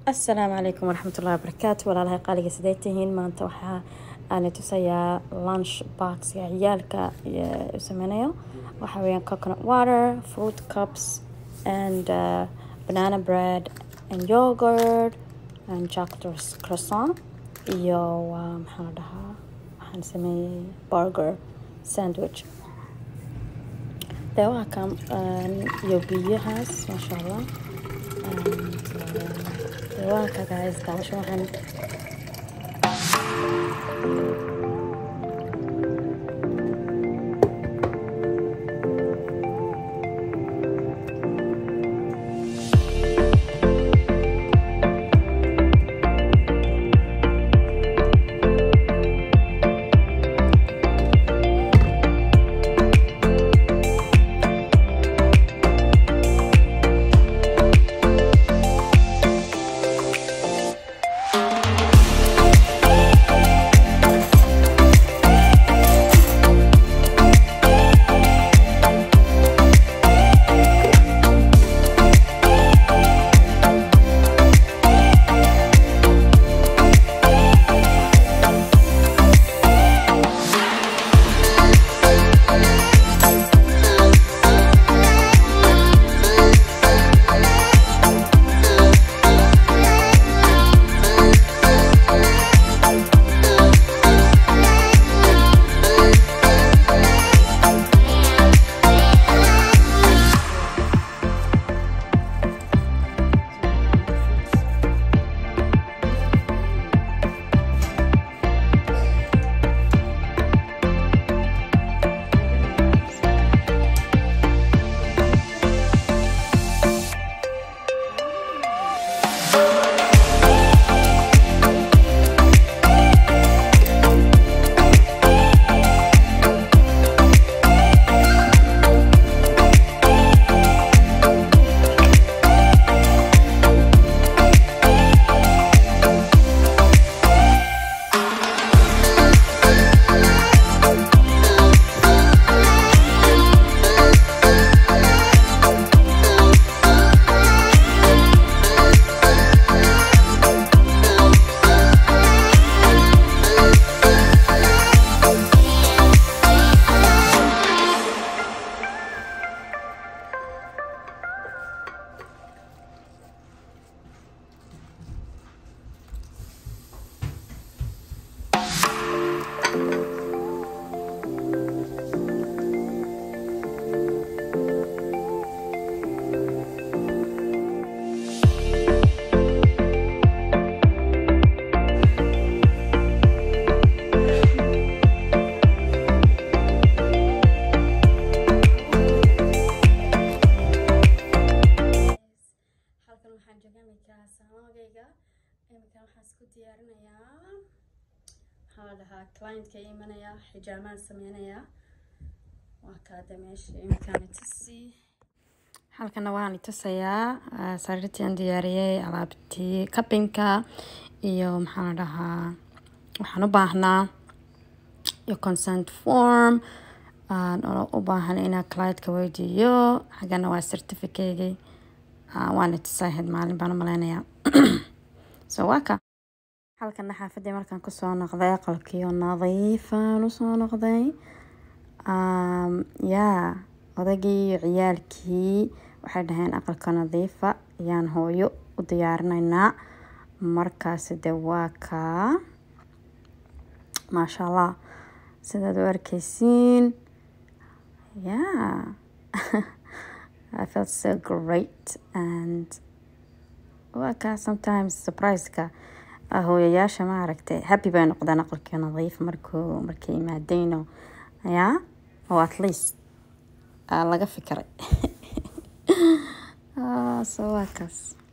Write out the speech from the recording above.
السلام عليكم ورحمة الله وبركاته. ولا الله قال جسديتهن ما أنت وحى أنا تسيا lunch box يا عيالك يسمونه وحويان coconut water, fruit cups and banana bread and yogurt and chocolate croissant iyo maxaan dhahaa waxaan sameeyay burger sandwich waa kan iyo biyahaas ma sha Allah waa ka guys daawasho waxaan هذا كلاينت كيمانيا حجامان سمينيا وكذا ماشي مكان تسي halkan waan itasayaa sariirtii diyaariyay alaabtii cuppingka iyo maxaan dhahaa waxaan u baahnaa iyo consent form oo u baahan inaan client-ka weydiiyo xagana waa certificate waan itasaahid maalin baan maleynayaa so waka halkan xaafadii markaan ku soo noqday qalkiyo nadiif aan u soo noqday odagii ciyaalkii waxay dhaheen aqalka nadiifa ayaan hooyo u diyaarinaynaa markaas waa ka maasha Allah sidaad u arkaysiin I felt so great and sometimes surprise-ka hooyayaasha ma aragtay happy bay noqdaan aqalka nadiif markay yimaadeen oo at least laga fikiray so waa kaas